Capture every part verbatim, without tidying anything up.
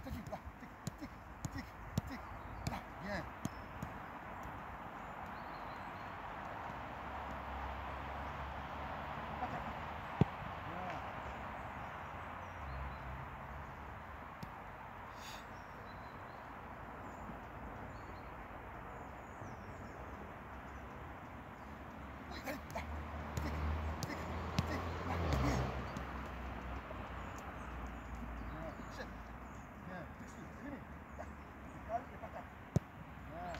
je t'ai vu, là, tic, tic, tic, tic, là, bien. Allez, là, tic, tic, tic, là, bien. Bien, chef. Bien, excuse, élimine. Là, calme et patate. Bien.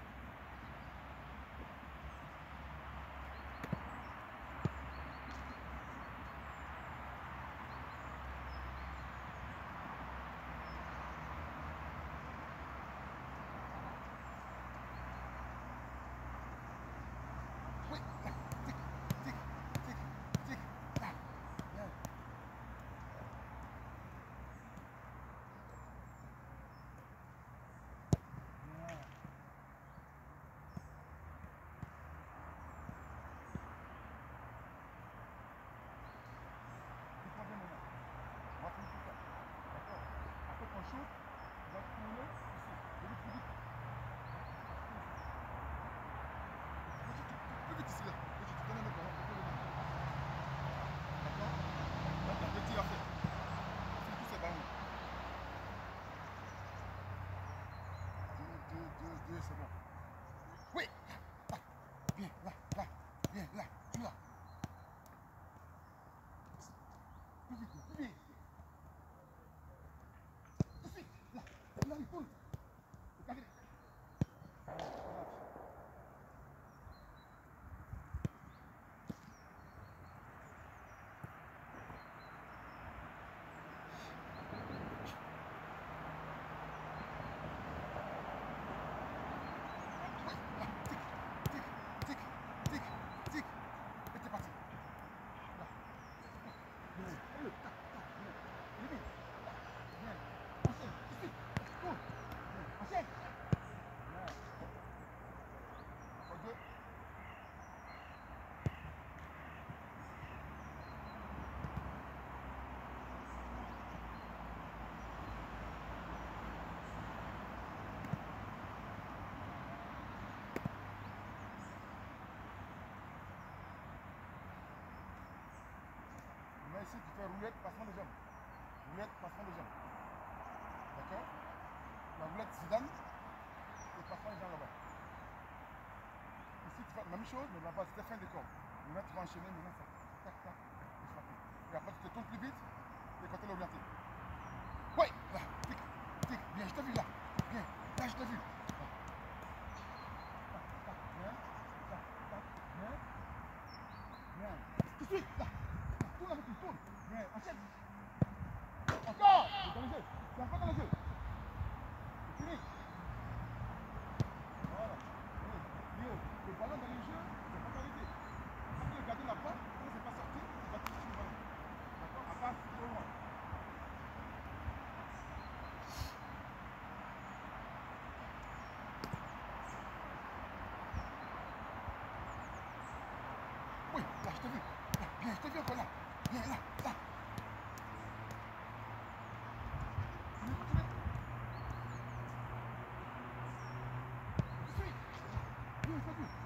Oui, là, tic, tic, tic, tic, là, bien. Bien. Tu prends bien maintenant. On va finir tout ça. D'accord. Après qu'on shoot, on va tourner ici. Je vais plus vite. Plus vite ici là. Et tu te donnes le ballon. D'accord. Là, tu as deux tirs à faire. Fais tous ces ballons. Deux, deux, deux, deux, c'est bon. Oui. Là, là. Bien, là, là. Bien, là. Tu là. Plus vite, plus vite. Tout de suite. Là. Là, il tourne. Regardez. Tic, tic, tic. Et t'es parti. Là. Bien. Allez, là, là, bien. Élimine. Là. Bien. Enchaîne. Tout de suite. Tourne. Bien. Enchaîne. Bien. Encore deux. Mais ici, tu fais roulette, passement de jambes. Roulette, passement de jambes. D'accord. La roulette Zidane et passement de jambes là-bas. Ici, tu fais la même chose, mais là-bas, c'était fin de corps. Maintenant, tu vas enchaîner, maintenant, ça. Tac, tac, et frapper. Et après, tu te tournes plus vite et quand tu es orienté. Oui, là, tic, tic, bien, je t'ai vu là. Bien, là, je t'ai vu. Là. Tac, tac, bien. Tac, tac, bien. Bien. Tout de suite, là. Tourne avec lui, tourne. Bien, enchaîne. Encore. C'est dans le jeu. C'est encore dans le jeu. C'est fini. Voilà. Oui. Léo, le ballon dans le jeu, c'est pas qualité. Quand tu regardes là-bas, quand c'est pas sorti, tu vas toucher le ballon. D'accord. À part au loin. Oui, là, je t'ai vu. Là, bien, je t'ai vu encore là. Bien, là, là. Tu veux continuer? Tout de suite. Bien, je t'ai vu.